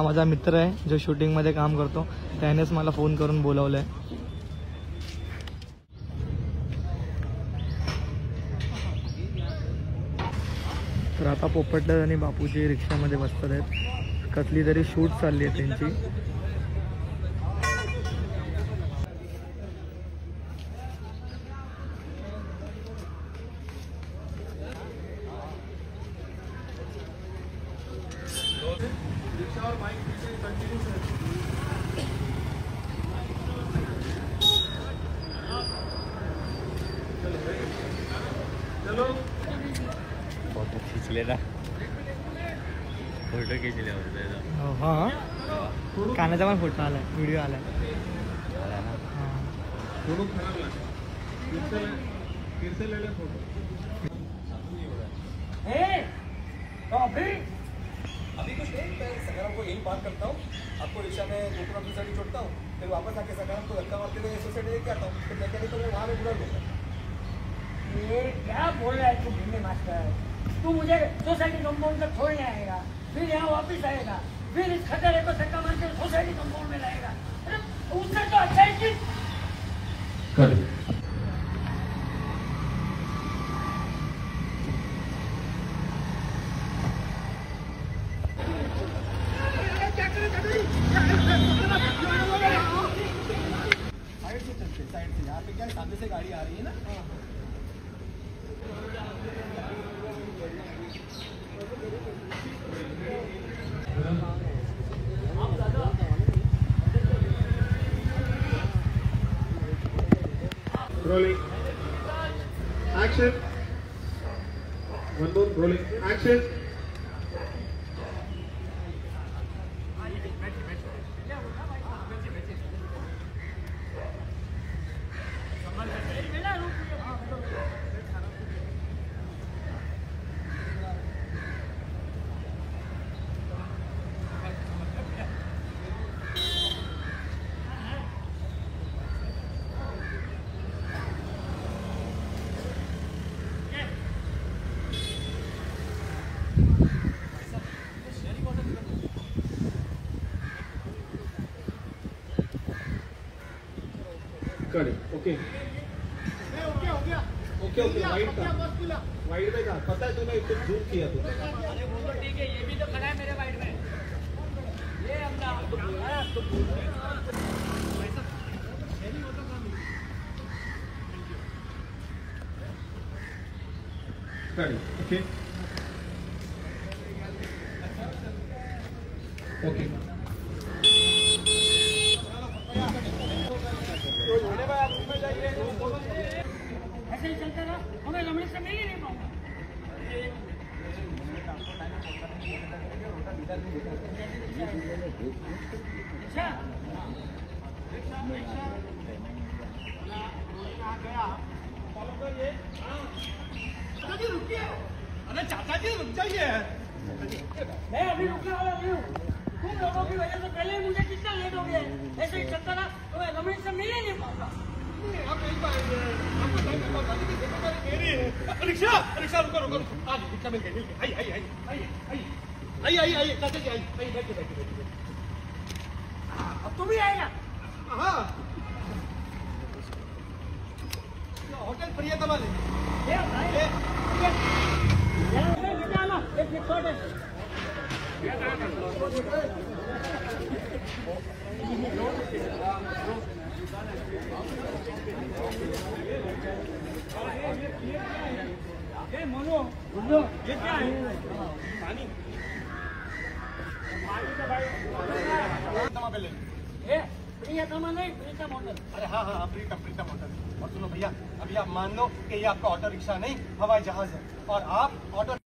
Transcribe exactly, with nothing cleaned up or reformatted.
माझा मित्र आहे जो शूटिंगमध्ये काम करतो, त्यानेच मला फोन करून बोलवलं आहे. तर आता पोपटलाल आणि बापूजी रिक्षामध्ये बसतात आहेत. कसली तरी शूट चालली आहे त्यांची. फोटो खींचले ना, फोटो खींचले हां, कानाचा पण फोटो आलाय, व्हिडिओ आलाय. अभी कुछ नहीं, मैं सकाराम को यही बात करता हूँ. आपको रिक्शा में गोपुरम सोसाइटी छोड़ता हूँ, फिर वापस आके सकाराम को धक्का मारते हुए सोसाइटी लेके आता हूँ, फिर मैकेनिक को मैं वहाँ में बुला लूँगा. ये क्या बोल रहा है तू भिंडे मास्टर? तू मुझे सोसाइटी कंपाउंड तक छोड़ने आएगा, फिर यहाँ वापस आएगा, फिर इस खतरे को धक्का मार के सोसाइटी कंपाउंड में लाएगा. अरे उससे तो अच्छा है कि साइड से यहाँ पे क्या सामने से गाड़ी आ रही है ना. Rolling. Action. One more. Rolling. Action. Got it. Okay. Okay हो गया. Okay okay. वाइड था. वाइड में था. पता है तूने इसको जूम किया तू. अरे वो तो ठीक है, ये भी तो खड़ा है मेरे वाइड में. ये अपना Got it. Okay. Okay. ऐसे ही चलता रहा, हमें रमणी से मिल ही नहीं पाऊंगा. अरे चाचा जी रुक जाइए. मैं अभी रुकने वाला नहीं हूँ. तुम लोगों की वजह से पहले मुझे कितना लेट हो गया. ऐसे ही चलता रहा, हमें रमणी से मिल ही नहीं पाऊंगा. आप नहीं पाएंगे. आपको टाइम पर बात की जिम्मेदारी मेरी है. रिक्शा रिक्शा रुको रुको रुको. आज रिक्शा मिल गई. आई आई आई आई आई आई आई चाचा जी आई. आई बैठिए बैठिए बैठिए. अब तू भी आएगा. हाँ. होटल प्रियतमा वाले. ये भाई ये बेटा आना, एक मिनट छोड़ दे. ए मोनो, मोनो, ये क्या है? पानी. ए प्रियतमा नहीं, प्रीतम होटल. अरे हाँ हाँ प्रीतम प्रीतम होटल. और सुनो भैया, अभी आप मान लो कि ये आपका ऑटो रिक्शा नहीं हवाई जहाज है, और आप ऑटो